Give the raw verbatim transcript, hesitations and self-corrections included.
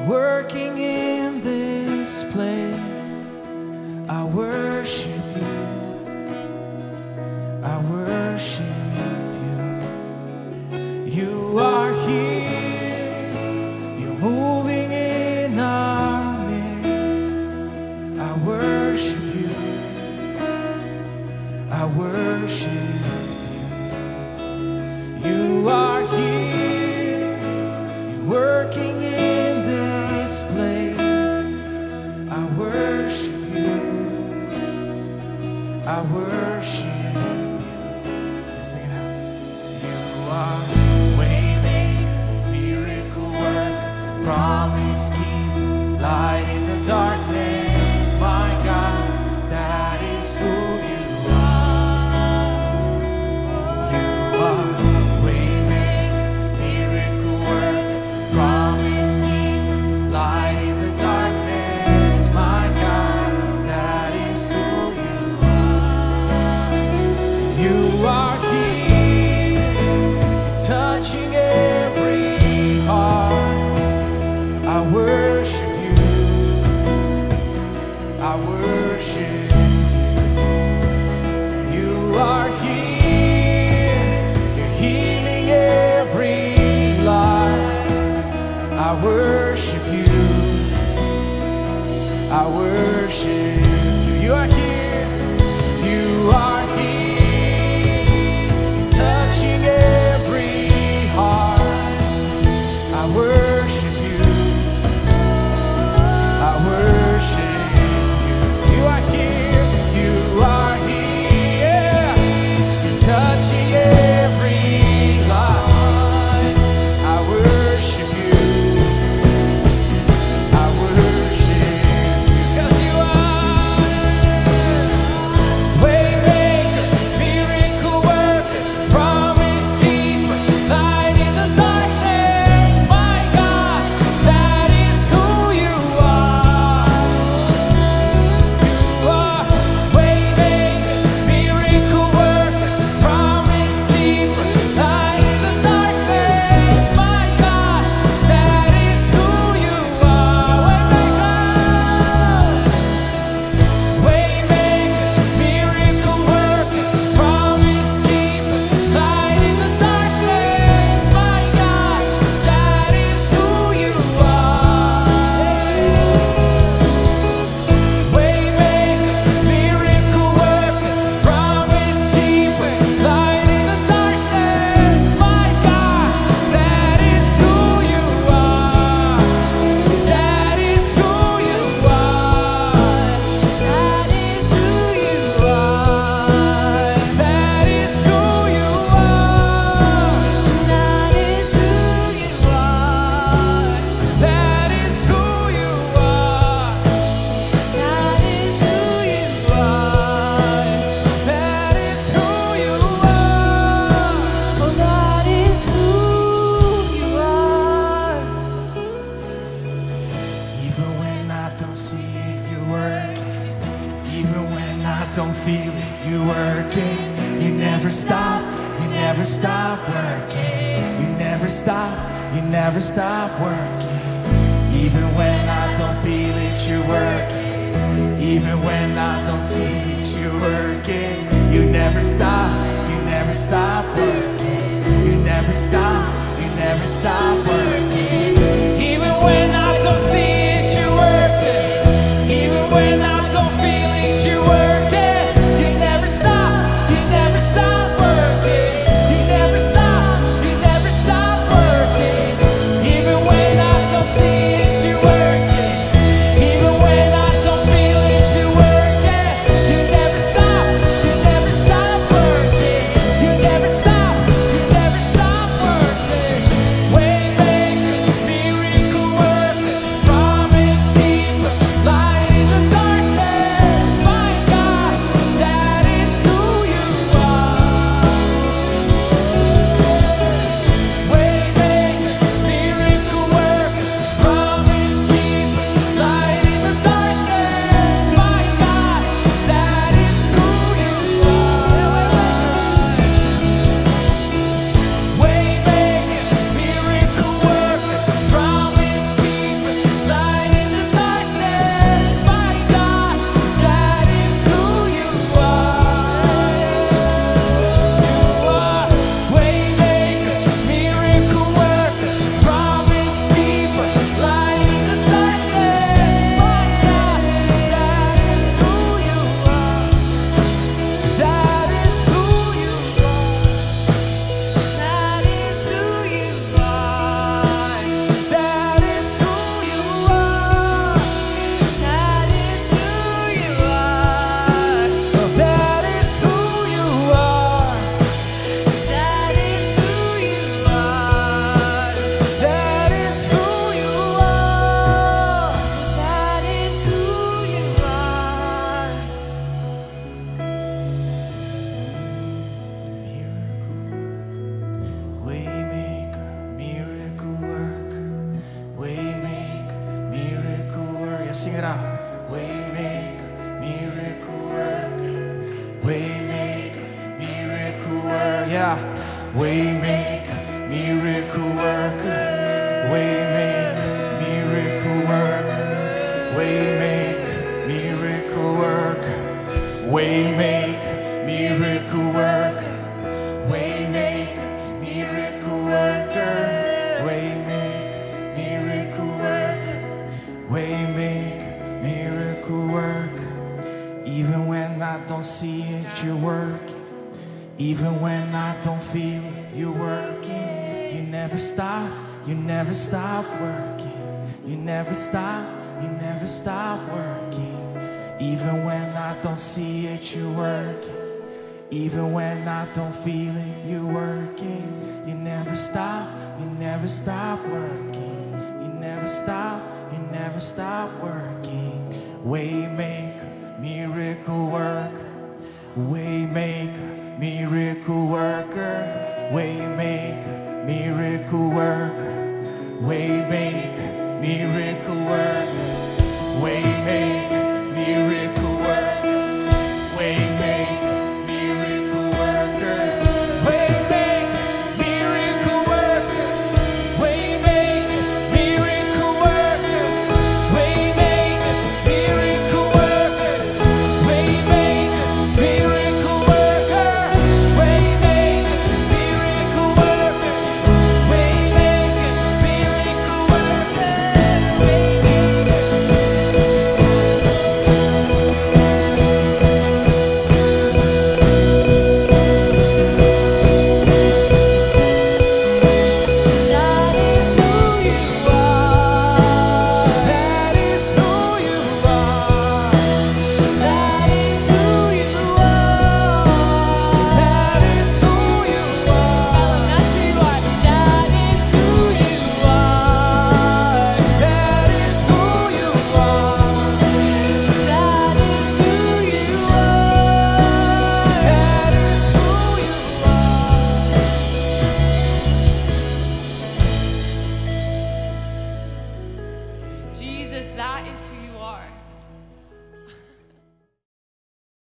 working in this place. I worship you. I worship you. You are here. You're moving in our midst. I worship you. I worship you. You are here. You're working in this place. I worship you. I worship you. Let's sing it out. You are waymaker, miracle worker, promise keep, light in the darkness. My God, that is who you are. You are waymaker, miracle worker, promise keep, light in the darkness. My God, that is who you are. You are here, touching every heart. I worship you. I worship you. You are here, you're healing every life. I worship you. I worship you. You are here. You are here, touching every heart. I worship you. I worship you. You are here. You are here, you're touching every life. I worship you. I worship you. 'Cause you are waymaker, miracle worker, promise keeper, light in the darkness. My God, that is who you are. You are waymaker, miracle worker, promise keeper, light in the darkness. My God, that is who you are. Waymaker, miracle worker, promise keeper, light in the darkness. My God, that is who you are. Waymaker, miracle worker, promise keeper, light in the darkness. My God, that is who you are. That is who you are. That is who you are. That is who you are. That is who you are. That is who you are. That is who you are. That is who you are. Oh, that is who you are. Even when I don't see it, you're working. Even when I don't feel it, you're working. You never stop, you never stop working. You never stop, you never stop working. Even when I don't feel it, you're working. Even when I don't see it, you're working. You never stop, you never stop working. You never stop, you never stop working. Even when I don't see it, you're working. Even when I don't feel it, you're working. You never stop, you never stop working. You never stop, you never stop working. Even when I don't see it, you're working. Even when I don't feel it, you're working. You never stop, you never stop working. You never stop, you never stop working. Waymaker, miracle worker, Yeah, sing it out. Waymaker, miracle worker. Waymaker, miracle worker. Yeah. Waymaker, miracle worker. Waymaker, miracle worker. Waymaker, miracle worker. Waymaker, miracle worker. Waymaker, miracle worker. Waymaker, miracle worker. Waymaker, miracle worker. Even when I don't see it, you're working. Even when I don't feel it, you're working. You never stop, you never stop working. You never stop, you never stop working. Even when I don't see it, you're working. Even when I don't feel it, you're working. You never stop, you never stop working. You never stop, you never stop working. Waymaker, miracle worker. Waymaker, miracle worker. Waymaker, miracle worker. Waymaker, miracle worker. Waymaker, miracle worker. Waymaker, miracle worker. Waymaker, miracle worker. Waymaker, miracle worker. Waymaker, miracle worker. Waymaker, miracle worker. Waymaker, miracle worker. Waymaker, miracle That is who you are. That is who you are. That is who you are. That is who you are. Tell him that's who you are. That is who you are. That is who you are. That is who you are. That is who you are. Jesus, that is who you